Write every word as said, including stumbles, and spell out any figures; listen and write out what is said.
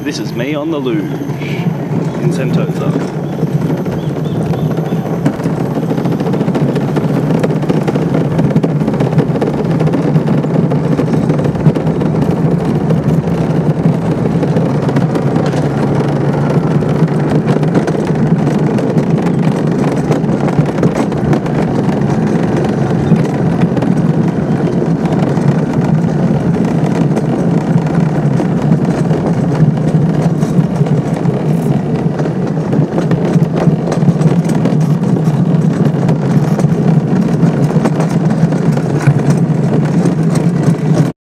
This is me on the Luge in Sentosa.